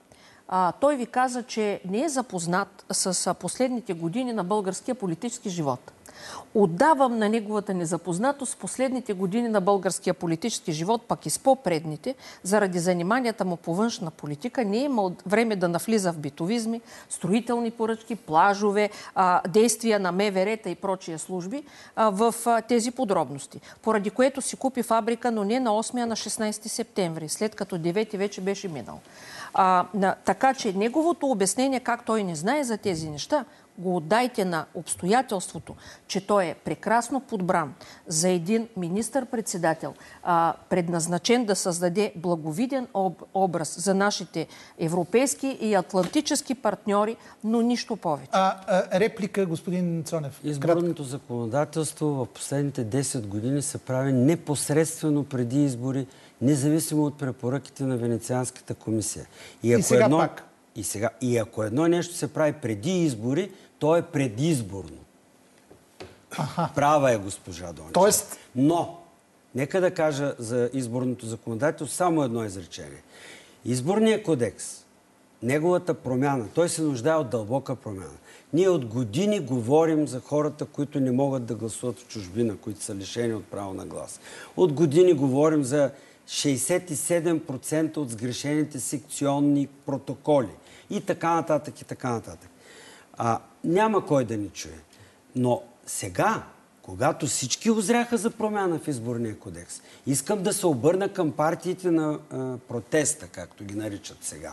Той ви каза, че не е запознат с последните години на българския политически живот. Отдавам на неговата незапознатост с последните години на българския политически живот, пък и с по-предните, заради заниманията му по външна политика, не е имал време да навлиза в битовизми, строителни поръчки, плажове, действия на МВР-та и прочие служби в тези подробности. Поради което си купи фабрика, но не на 8, а на 16 септември, след като 9 вече беше минал. Така че неговото обяснение, как той не знае за тези неща, го отдайте на обстоятелството, че той е прекрасно подбран за един министър-председател, предназначен да създаде благовиден образ за нашите европейски и атлантически партньори, но нищо повече. Реплика, господин Цонев. Изборното законодателство в последните 10 години се прави непосредствено преди избори, независимо от препоръките на Венецианската комисия. И сега пак. И ако едно нещо се прави преди избори, то е предизборно. Права е госпожа Дончева. Но, нека да кажа за изборното законодателство само едно изречение. Изборният кодекс, неговата промяна, той се нуждае от дълбока промяна. Ние от години говорим за хората, които не могат да гласуват в чужбина, които са лишени от право на глас. От години говорим за 67% от сгрешените секционни протоколи. И така нататък, и така нататък. Няма кой да ни чуе. Но сега, когато всички озряха за промяна в изборния кодекс, искам да се обърна към партиите на протеста, както ги наричат сега.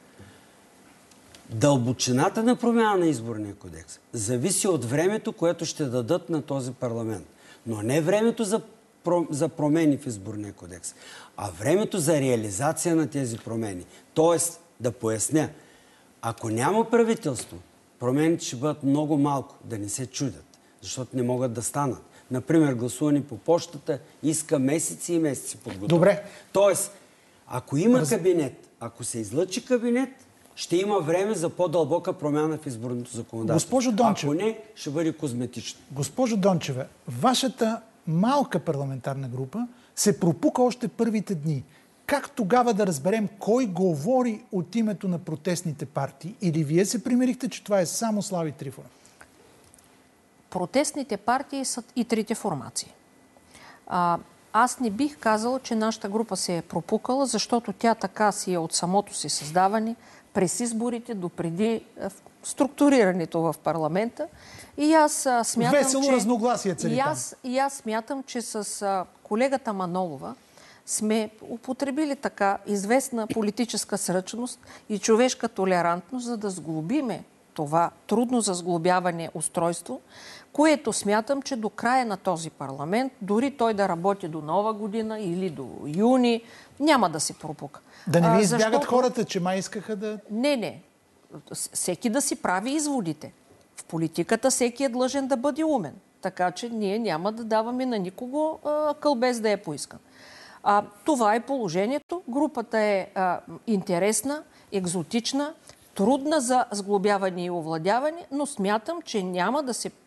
Дълбочината на промяна на изборния кодекс зависи от времето, което ще дадат на този парламент. Но не времето за промени в изборния кодекс, а времето за реализация на тези промени. Тоест, да поясня, ако няма правителство, промените ще бъдат много малко, да не се чудят, защото не могат да станат. Например, гласуване по почтата иска месеци и месеци подготовка. Добре. Тоест, ако има кабинет, ако се излъчи кабинет, ще има време за по-дълбока промяна в изборното законодателство. Госпожо Дончева, ако не, ще бъде козметично. Госпожо Дончева, вашата малка парламентарна група се пропука още първите дни. Как тогава да разберем кой говори от името на протестните партии? Или вие се примирихте, че това е само Слави Трифонов? Протестните партии са и трите формации. Аз не бих казала, че нашата група се е пропукала, защото тя така си е от самото си създаване, през изборите, допреди структурирането в парламента. И аз смятам, весело разногласие цари там. И аз смятам, че с колегата Манолова сме употребили така известна политическа сръчност и човешка толерантност, за да сглобиме това трудно за сглобяване устройство, което смятам, че до края на този парламент, дори той да работи до Нова година или до юни, няма да се пропука. Да не ви избягат хората, че май искаха да... Не. Всеки да си прави изводите. В политиката всеки е длъжен да бъде умен. Така че ние няма да даваме на никого кълбез да я поискам. Това е положението. Групата е интересна, екзотична, трудна за сглобяване и овладяване, но смятам, че няма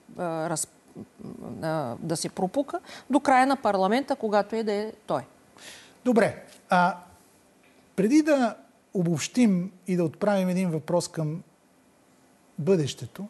да се пропука до края на парламента, когато да е той. Добре. Преди да обобщим и да отправим един въпрос към бъдещето,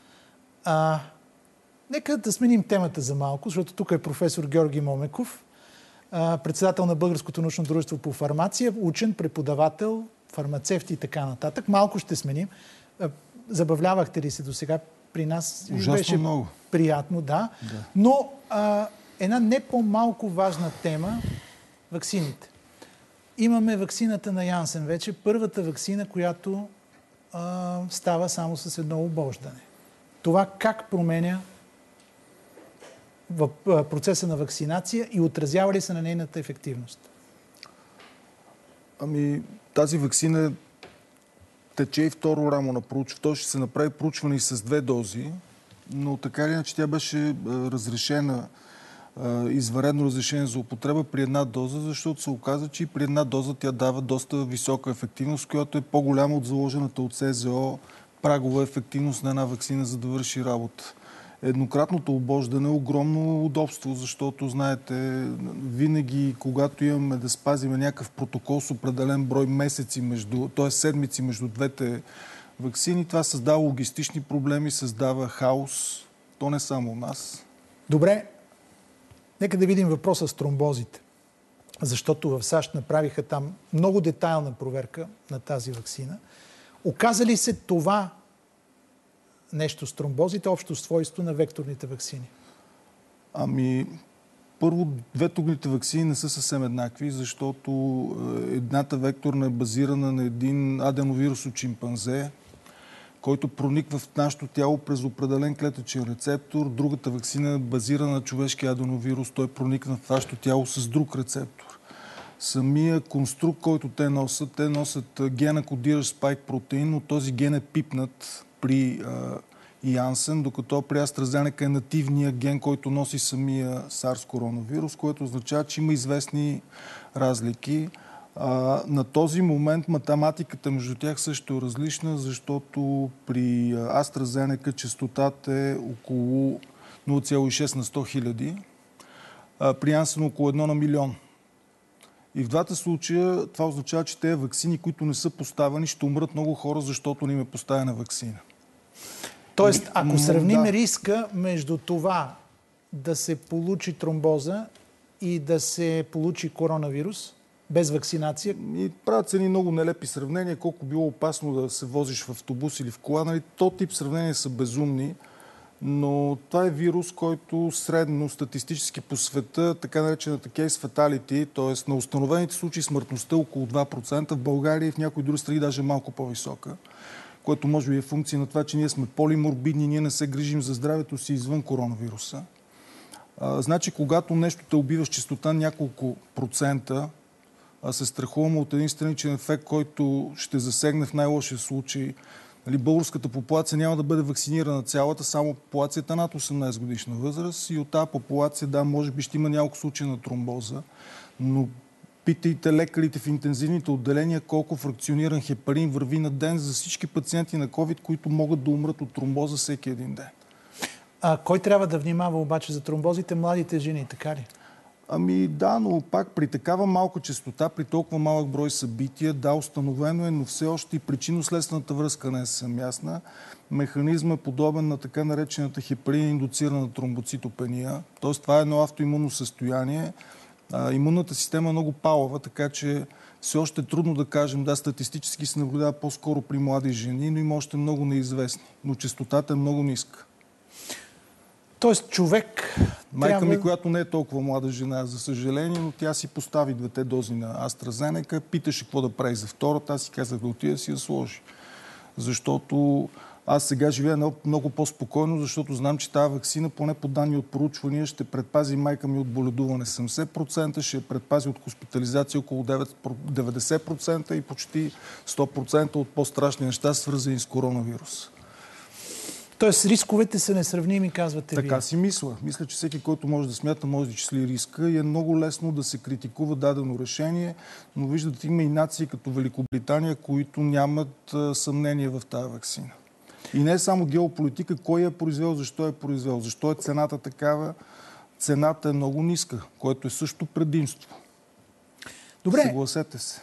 нека да сменим темата за малко, защото тук е професор Георги Момеков, председател на Българското научно дружество по фармация, учен, преподавател, фармацевт и така нататък. Малко ще сменим. Забавлявахте ли се до сега при нас? Ужасно беше много. Приятно, да. Но една не по-малко важна тема – ваксините. Имаме ваксината на Янсен вече. Първата ваксина, която става само с едно обождане. Това как променя в процеса на вакцинация и отразява ли се на нейната ефективност? Тази ваксина тече и второ рамо на проучване. То ще се направи проучване и с 2 дози, но така или иначе тя беше разрешена, извънредно разрешение за употреба при една доза, защото се оказа, че и при една доза тя дава доста висока ефективност, която е по-голяма от заложената от СЗО прагова ефективност на една ваксина, за да върши работа. Еднократното обождане е огромно удобство, защото, знаете, винаги, когато имаме да спазим някакъв протокол с определен брой месеци, т.е. седмици между двете ваксини, това създава логистични проблеми, създава хаос. То не само у нас. Добре, нека да видим въпроса с тромбозите. Защото в САЩ направиха там много детайлна проверка на тази ваксина. Оказа ли се това нещо с тромбозите, общо свойство на векторните ваксини? Първо, векторните ваксини не са съвсем еднакви, защото едната векторна е базирана на един аденовирус от шимпанзе, който прониква в нашето тяло през определен клетъчен рецептор. Другата ваксина е базирана на човешки аденовирус. Той проникна в нашето тяло с друг рецептор. Самия конструкт, който те носят гена кодиращ спайк протеин, но този ген е пипнат при Янсен, докато при AstraZeneca е нативния ген, който носи самия SARS коронавирус, което означава, че има известни разлики. На този момент математиката между тях също е различна, защото при AstraZeneca честотата е около 0,6 на 100 хиляди, при Янсен около 1 на милион. И в двата случая това означава, че тези ваксини, които не са поставени, ще умрат много хора, защото не им е поставена ваксина. Тоест, ако сравним риска между това да се получи тромбоза и да се получи коронавирус без вакцинация... И правят се едни много нелепи сравнения, колко било опасно да се возиш в автобус или в кола. Нали? То тип сравнения са безумни, но това е вирус, който средно статистически по света, така наречената case fatality, т.е. на установените случаи смъртността около 2%, в България и в някои други страни даже малко по-висока, което може би е функция на това, че ние сме полиморбидни, ние не се грижим за здравето си извън коронавируса. Значи, когато нещо те убива с честота няколко процента, се страхуваме от един страничен ефект, който ще засегне в най-лошия случай. Българската популация няма да бъде вакцинирана цялата, само популацията над 18 годишна възраст и от тази популация, да, може би ще има няколко случаи на тромбоза, но питайте лекарите в интензивните отделения колко фракциониран хепарин върви на ден за всички пациенти на COVID, които могат да умрат от тромбоза всеки един ден. Кой трябва да внимава обаче за тромбозите? Младите жени, така ли? Да, но пак при такава малка честота, при толкова малък брой събития, да, установено е, но все още и причинно-следствената връзка не е съвсем ясна. Механизмът е подобен на така наречената хепарин-индуцирана тромбоцитопения. Тоест това е едно автоимунно състояние. Имунната система е много палава, така че все още е трудно да кажем, да, статистически се наблюдава по-скоро при млади жени, но има още много неизвестни. Но честотата е много ниска. Тоест човек... Майка ми, която не е толкова млада жена, за съжаление, но тя си постави 2 дози на AstraZeneca, питаше какво да прави за втората, аз си казах да отида си я сложи. Защото Аз сега живея много по-спокойно, защото знам, че тази ваксина, поне по данни от проучвания, ще предпази майка ми от боледуване 70%, ще предпази от хоспитализация около 90% и почти 100% от по-страшни неща, свързани с коронавирус. Тоест рисковете са несравними, казвате Така вие. си мисля. Мисля, че всеки, който може да смята, може да изчисли риска и е много лесно да се критикува дадено решение, но виждате, има и нации като Великобритания, които нямат съмнение в тази ваксина. И не е само геополитика, кой я е произвел, защо е произвел, защо е цената такава. Цената е много ниска, което е също предимство. Добре. Съгласете се.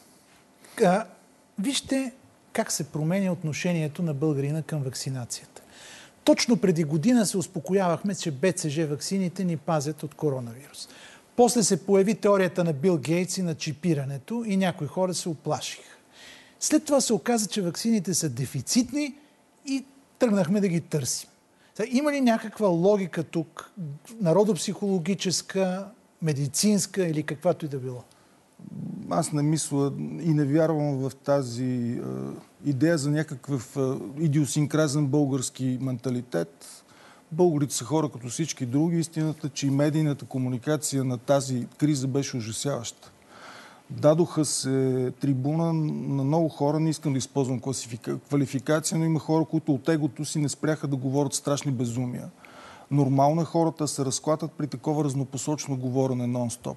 Вижте как се променя отношението на българина към вакцинацията. Точно преди година се успокоявахме, че БЦЖ ваксините ни пазят от коронавирус. После се появи теорията на Бил Гейтс и на чипирането и някои хора се уплашиха. След това се оказа, че ваксините са дефицитни и тръгнахме да ги търсим. Има ли някаква логика тук, народопсихологическа, медицинска или каквато и да било? Аз не мисля и не вярвам в тази идея за някакъв идиосинкразен български менталитет. Българите са хора като всички други. Истината, че и медийната комуникация на тази криза беше ужасяваща. Дадоха се трибуна на много хора, не искам да използвам квалификация, но има хора, които от егото си не спряха да говорят страшни безумия. Нормално е хората се разклатят при такова разнопосочно говорене нон-стоп.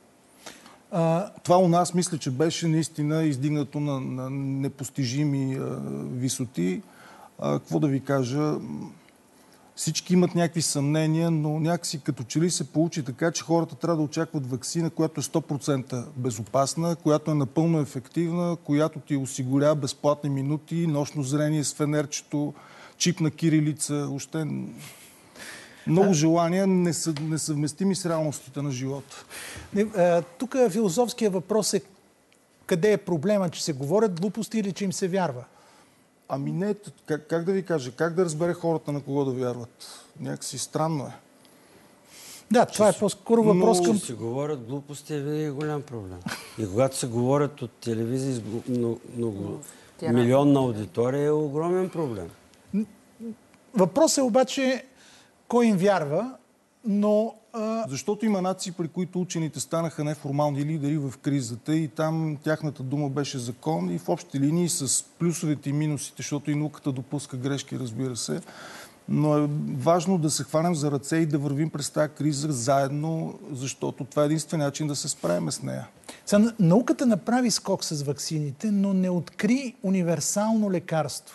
Това у нас мисля, че беше наистина издигнато на непостижими висоти. Какво да ви кажа? Всички имат някакви съмнения, но някакси като че ли се получи така, че хората трябва да очакват ваксина, която е 100% безопасна, която е напълно ефективна, която ти осигурява безплатни минути, нощно зрение с фенерчето, чип на кирилица, въобще много желания, несъвместими с реалностите на живота. Тук философският въпрос е къде е проблема, че се говорят глупости или че им се вярва? Ами не, как да ви кажа, как да разбере хората на кого да вярват? Някакси странно е. Да, това е по-скоро въпрос към... Че се говорят глупости е винаги голям проблем. И когато се говорят от телевизии с многомилионна аудитория е огромен проблем. Въпрос е обаче кой им вярва, но... Защото има нации, при които учените станаха неформални лидери в кризата и там тяхната дума беше закон и в общи линии с плюсовете и минусите, защото и науката допуска грешки, разбира се. Но е важно да се хванем за ръце и да вървим през тази криза заедно, защото това е единствен начин да се справим с нея. Науката направи скок с ваксините, но не откри универсално лекарство.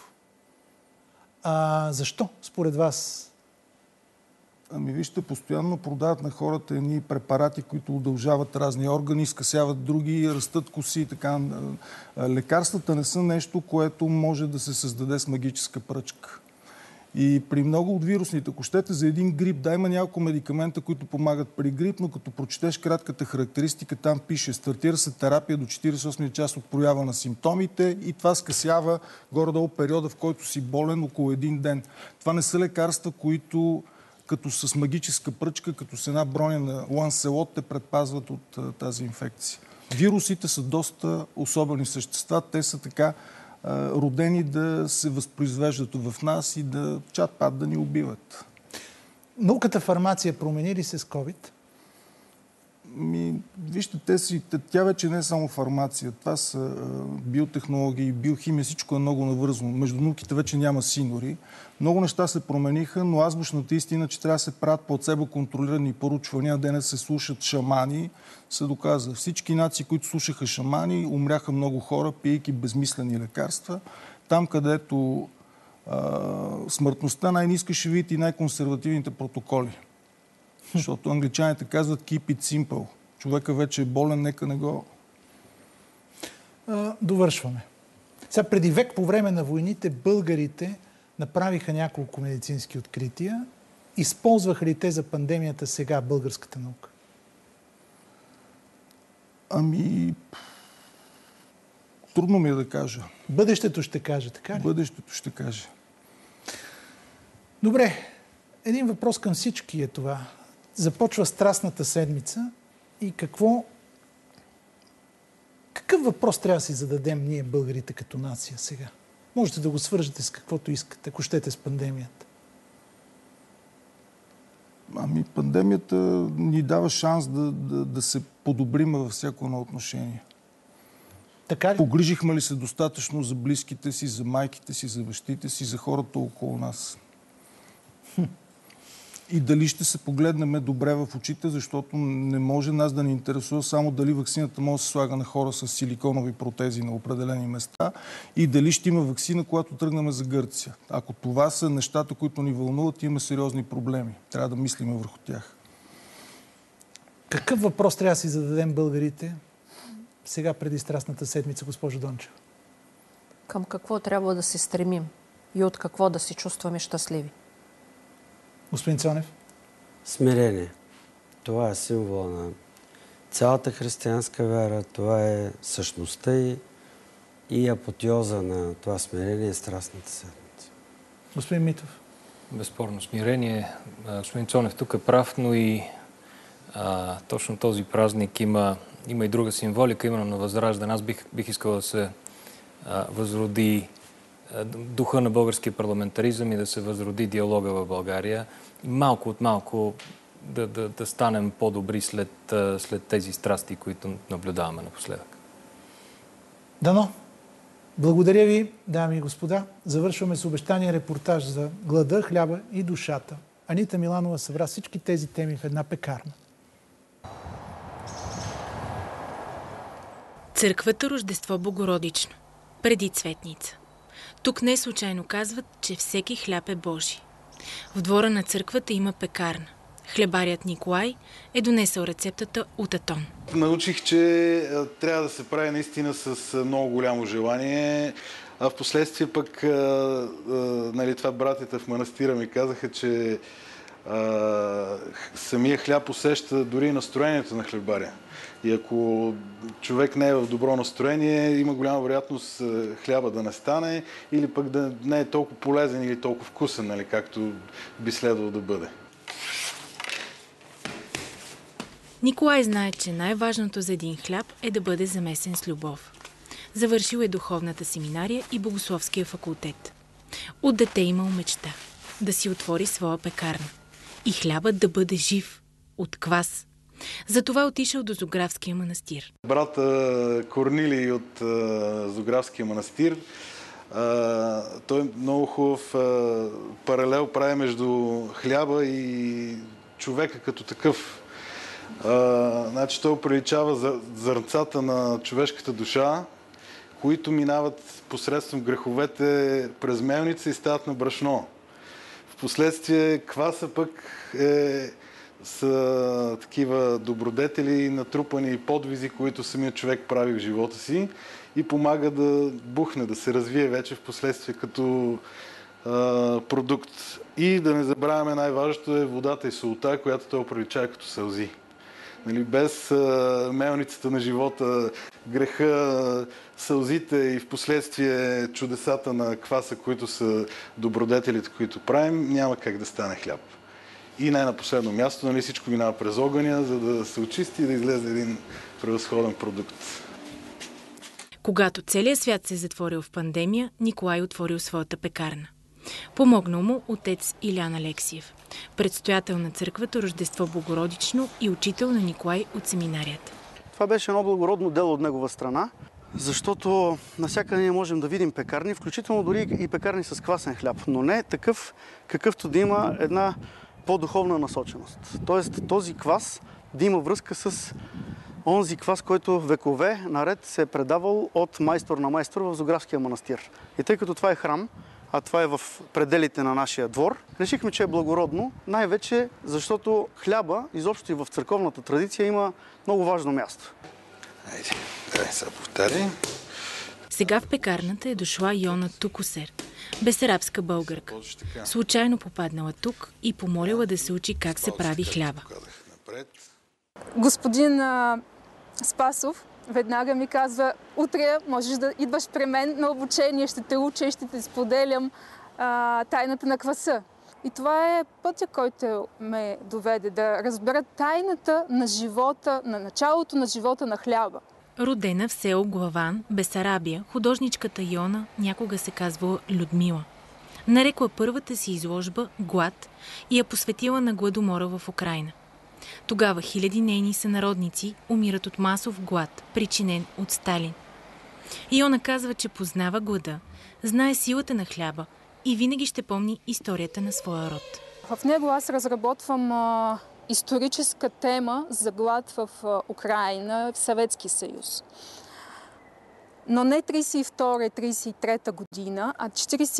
Защо, според вас? Ами вижте, постоянно продават на хората едни препарати, които удължават разни органи, скъсяват други, растат коси и така. Лекарствата не са нещо, което може да се създаде с магическа пръчка. И при много от вирусните, ако щете за един грип, да, има няколко медикамента, които помагат при грип, но като прочетеш кратката характеристика, там пише: стартира се терапия до 48 час от проява на симптомите и това скъсява горе-долу периода, в който си болен, около един ден. Това не са лекарства, които като с магическа пръчка, като с една броня на Ланселот те предпазват от тази инфекция. Вирусите са доста особени същества. Те са така родени да се възпроизвеждат в нас и да чат-пат да ни убиват. Науката фармация промени ли се с COVID? Вижте, тя вече не е само фармация. Това са биотехнологии, биохимия, всичко е много навързано. Между науките вече няма синори. Много неща се промениха, но азбучната истина, че трябва да се правят под себе контролирани поручвания, да не се слушат шамани, се доказа. Всички нации, които слушаха шамани, умряха много хора, пиейки безмислени лекарства. Там, където смъртността най-ниска, ще видите и най-консервативните протоколи. Защото англичаните казват keep it simple. Човека вече е болен, нека не го... Довършваме. Сега преди век по време на войните българите направиха няколко медицински открития. Използваха ли те за пандемията сега българската наука? Трудно ми е да кажа. Бъдещето ще каже, така ли? Бъдещето ще каже. Добре. Един въпрос към всички е това. Започва Страстната седмица и какъв въпрос трябва да си зададем ние, българите, като нация сега? Можете да го свържете с каквото искате, ако щете с пандемията. Пандемията ни дава шанс да се подобрим във всяко едно отношение. Така ли? Погрижихме ли се достатъчно за близките си, за майките си, за бащите си, за хората около нас? И дали ще се погледнем добре в очите, защото не може нас да ни интересува само дали ваксината може да се слага на хора с силиконови протези на определени места и дали ще има ваксина, когато тръгнем за Гърция. Ако това са нещата, които ни вълнуват, имаме сериозни проблеми. Трябва да мислим върху тях. Какъв въпрос трябва да си зададем българите сега преди Страстната седмица, госпожо Дончева? Към какво трябва да се стремим и от какво да се чувстваме щастливи? Господин Цонев? Смирение. Това е символ на цялата християнска вяра, това е същността и апотеоза на това смирение е Страстната седмица. Господин Митов? Безспорно смирение. Господин Цонев тук е прав, но и точно този празник има и друга символика, именно на възраждане. Аз бих искал да се възроди духа на българския парламентаризъм и да се възроди диалога в България. И малко от малко да станем по-добри след тези страсти, които наблюдаваме напоследък. Дано. Благодаря ви, дами и господа. Завършваме с обещания репортаж за глада, хляба и душата. Анита Миланова събра всички тези теми в една пекарна. Църквата Рождество Богородично. Преди Цветница. Тук не случайно казват, че всеки хляб е Божий. В двора на църквата има пекарна. Хлебарят Николай е донесъл рецептата от Атон. Научих, че трябва да се прави наистина с много голямо желание. А в последствие пък това братята в манастира ми казаха, че самия хляб усеща дори настроението на хлебаря. И ако човек не е в добро настроение, има голяма вероятност хляба да не стане или пък да не е толкова полезен или толкова вкусен, както би следвало да бъде. Николай знае, че най-важното за един хляб е да бъде замесен с любов. Завършил е духовната семинария и богословския факултет. От дете имал мечта да си отвори своя пекарна. И хлябът да бъде жив, от квас. Затова отишъл до Зографския манастир. Брат Корнилий от Зографския манастир, той много хубав паралел прави между хляба и човека като такъв. Значи той приличава зърнцата на човешката душа, които минават посредством греховете през мелница и стават на брашно. Впоследствие кваса пък са такива добродетели, натрупани подвизи, които самият човек прави в живота си и помага да бухне, да се развие вече в последствие като продукт. И да не забравяме, най-важното е водата и солта, която той приличава като сълзи. Без мелницата на живота, греха, сълзите и в последствие чудесата на кваса, които са добродетелите, които правим, няма как да стане хляб. И най на последно място, всичко минава през огъня, за да се очисти и да излезе един превъзходен продукт. Когато целият свят се е затворил в пандемия, Николай отворил своята пекарна. Помогнал му отец Илян Алексиев, предстоятел на църквата Рождество Богородично и учител на Николай от семинарията. Това беше едно благородно дело от негова страна, защото навсякъде ние можем да видим пекарни, включително дори и пекарни с квасен хляб, но не такъв, какъвто да има една по-духовна насоченост. Тоест този квас да има връзка с онзи квас, който векове наред се е предавал от майстор на майстор в Зографския манастир. И тъй като това е храм, а това е в пределите на нашия двор, решихме, че е благородно, най-вече защото хляба, изобщо и в църковната традиция, има много важно място. Айде, дай сега повтори. Сега в пекарната е дошла Йона Тукосер, бесарабска българка. Случайно попаднала тук и помолила да се учи как се прави хляба. Господин Спасов веднага ми казва: утре можеш да идваш при мен на обучение, ще те уча и ще те споделям тайната на кваса. И това е пътя, който ме доведе да разбера тайната на живота, на началото на живота на хляба. Родена в село Главан, Бесарабия, художничката Йона някога се казва Людмила. Нарекла първата си изложба «Глад» и я посветила на гладомора в Украйна. Тогава хиляди нейни сънародници умират от масов глад, причинен от Сталин. Йона казва, че познава глада, знае силата на хляба и винаги ще помни историята на своя род. В него аз разработвам историческа тема за глад в Украйна, в Съветски съюз. Но не 32-33 година, а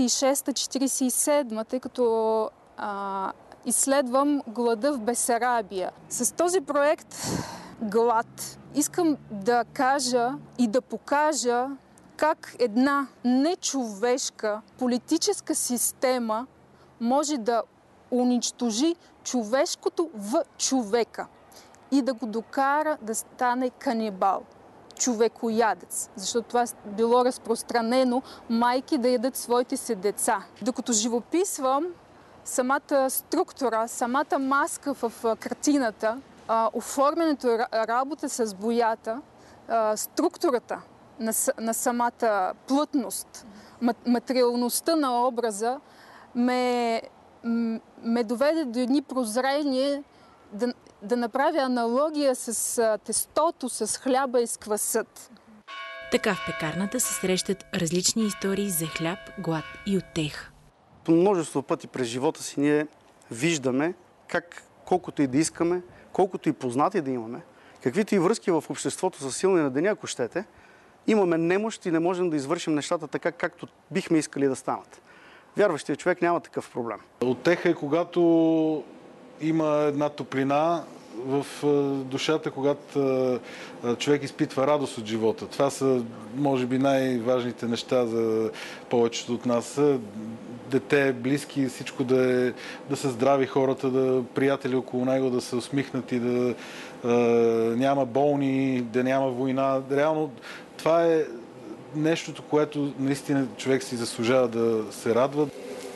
46-47, тъй като изследвам глада в Бесарабия. С този проект «Глад» искам да кажа и да покажа как една нечовешка политическа система може да унищожи човешкото в човека и да го докара да стане канибал, човекоядец. Защото това било разпространено майки да ядат своите си деца. Докато живописвам самата структура, самата маска в картината, оформянето, работа с боята, структурата на самата плътност, материалността на образа ме доведе до едни прозрения да направя аналогия с тестото, с хляба и с квасът. Така в пекарната се срещат различни истории за хляб, глад и утеха. По множество пъти през живота си ние виждаме как, колкото и да искаме, колкото и познати да имаме, каквито и връзки в обществото са силни на деня, ако щете, имаме немощ и не можем да извършим нещата така, както бихме искали да станат. Вярващият човек няма такъв проблем. Утеха е когато има една топлина в душата, когато човек изпитва радост от живота. Това са, може би, най-важните неща за повечето от нас. Дете, близки, всичко да са здрави хората, приятели около него да са усмихнати, да няма болни, да няма война. Реално това е нещото, което наистина човек си заслужава да се радва.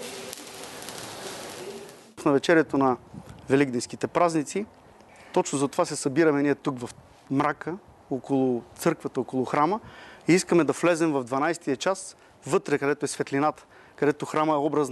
В навечерието на великденските празници точно за това се събираме ние тук в мрака, около църквата, около храма и искаме да влезем в 12-тия час, вътре, където е светлината, където храма е образ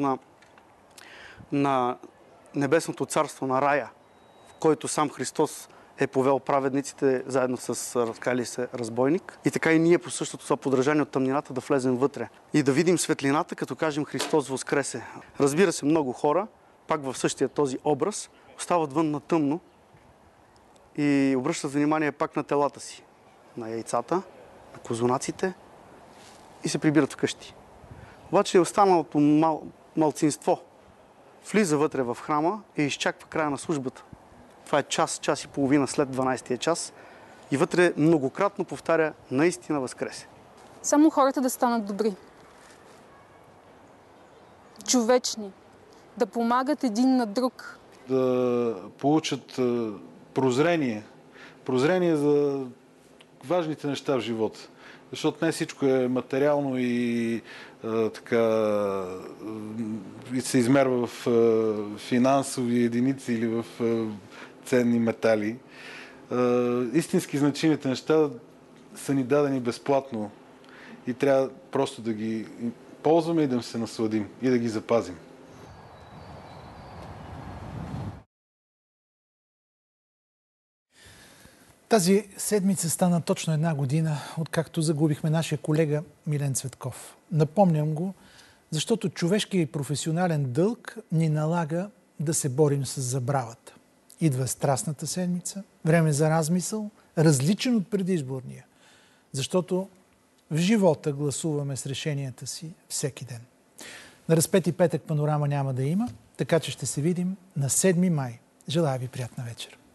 на небесното царство, на рая, в който сам Христос е повел праведниците заедно с разкали се разбойник. И така и ние по същото това подражание от тъмнината да влезем вътре и да видим светлината, като кажем Христос воскресе. Разбира се, много хора, пак в същия този образ, остават вън на тъмно и обръщат внимание пак на телата си, на яйцата, на козунаците и се прибират вкъщи. Обаче останалото малцинство влиза вътре в храма и изчаква края на службата. Това е час и половина след 12-тия час и вътре многократно повтаря наистина възкресе. Само хората да станат добри, човечни, да помагат един на друг. Да получат прозрение за важните неща в живота. Защото не всичко е материално и се измерва в финансови единици или в ценни метали. Истински значимите неща са ни дадени безплатно и трябва просто да ги ползваме и да се насладим и да ги запазим. Тази седмица стана точно една година, откакто загубихме нашия колега Милен Цветков. Напомням го, защото човешкият и професионален дълг ни налага да се борим с забравата. Идва Страстната седмица, време за размисъл, различен от предизборния, защото в живота гласуваме с решенията си всеки ден. На Разпети петък панорама няма да има, така че ще се видим на 7 май. Желая ви приятна вечер.